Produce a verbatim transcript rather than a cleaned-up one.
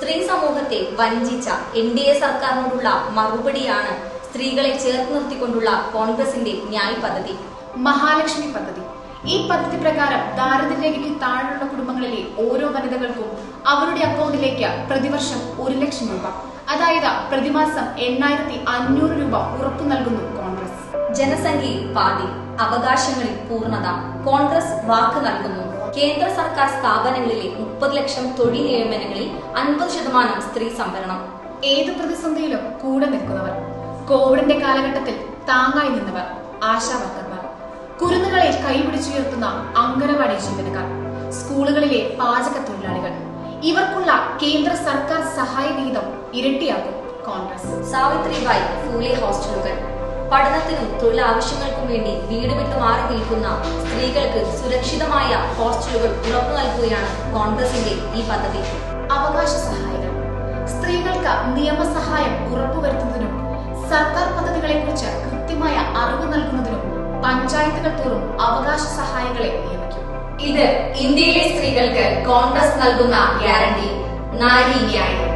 സ്ത്രീ സമൂഹത്തെ വഞ്ചിച്ച എൻ ഡി എ സർക്കാരിനോടുള്ള മറുപടിയാണ് സ്ത്രീകളെ ചേർത്ത് നിർത്തിക്കൊണ്ടുള്ള കോൺഗ്രസിന്റെ ന്യായ് പദ്ധതി. മഹാലക്ഷ്മി പദ്ധതി. ഈ പദ്ധതി പ്രകാരം ദാരിദ്ര്യരേഖയ്ക്ക് താഴെയുള്ള കുടുംബങ്ങളിലെ ഓരോ വനിതകൾക്കും അവരുടെ അക്കൗണ്ടിലേക്ക് പ്രതിവർഷം ഒരു ലക്ഷം രൂപ, അതായത് പ്രതിമാസം എണ്ണായിരത്തി അഞ്ഞൂറ് രൂപ ഉറപ്പു നൽകുന്നു കോൺഗ്രസ്. ജനസംഖ്യയിൽ പാതി, അവകാശങ്ങളിൽ പൂർണ്ണത. കോൺഗ്രസ് വാക്ക് നൽകുന്നു. കേന്ദ്ര സർക്കാർ സ്ഥാപനങ്ങളിലെ മുപ്പത് ലക്ഷം തൊഴിൽ നിയമനങ്ങളിൽ അൻപത് ശതമാനം സ്ത്രീ സംവരണം. ഏത് പ്രതിസന്ധിയിലും കൂടെ നിൽക്കുന്നവർ, കോവിഡിന്റെ കാലഘട്ടത്തിൽ താങ്ങായി നിന്നവർ, ആശാവർക്കർമാർ, കുരുന്നുകളെ കൈപിടിച്ചുയർത്തുന്ന അംഗനവാടി ജീവനക്കാർ, സ്കൂളുകളിലെ പാചക തൊഴിലാളികൾ, ഇവർക്കുള്ള കേന്ദ്ര സർക്കാർ സഹായ വിഹിതം ഇരട്ടിയാക്കും കോൺഗ്രസ്. സാവിത്രിബായി ഫൂലെ ഹോസ്റ്റലുകൾ. പഠനത്തിനും തൊഴിലാവശ്യങ്ങൾക്കും വേണ്ടി വീട് വിട്ടു മാറി നിൽക്കുന്ന സ്ത്രീകൾക്ക് സുരക്ഷിതമായ ഹോസ്റ്റലുകൾ ഉറപ്പു നൽകുകയാണ് കോൺഗ്രസിന്റെ ഈ പദ്ധതി. അവകാശ സഹായികൾ. സ്ത്രീകൾക്ക് നിയമസഹായം ഉറപ്പുവരുത്തുന്നതിനും സർക്കാർ പദ്ധതികളെ കുറിച്ച് കൃത്യമായ അറിവ് നൽകുന്നതിനും പഞ്ചായത്തുകൾ തോറും അവകാശ സഹായികളെ നിയമിക്കും. ഇത് ഇന്ത്യയിലെ സ്ത്രീകൾക്ക് കോൺഗ്രസ് നൽകുന്ന ഗ്യാരണ്ടി. നാരി ന്യായം.